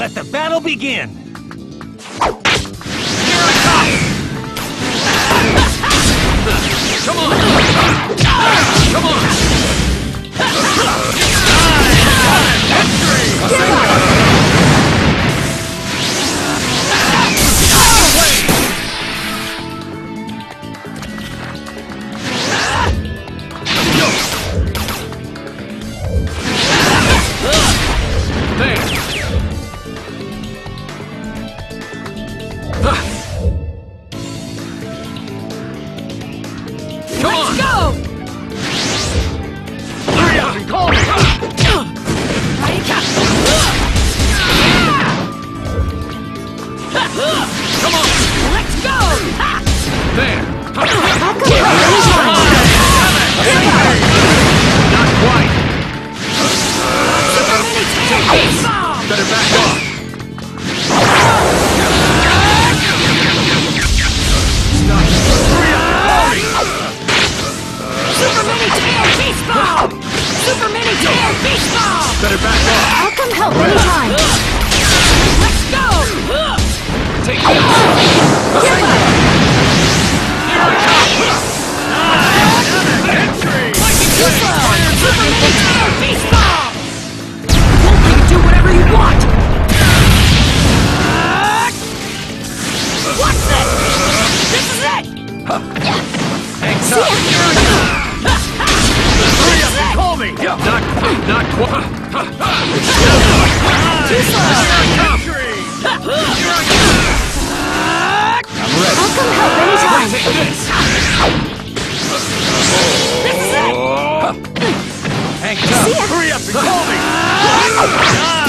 Let the battle begin! Come on! Come on! Better back off! I'll come help anytime! Let's go! Take this! Here I come! Entry! Beast bomb! Won't let you do whatever you want! What's this? This is it! Thanks up! Hurry up and call me! Not quite. I'll come help anytime! Take this! This is it! Hang tough! Hurry up and call me!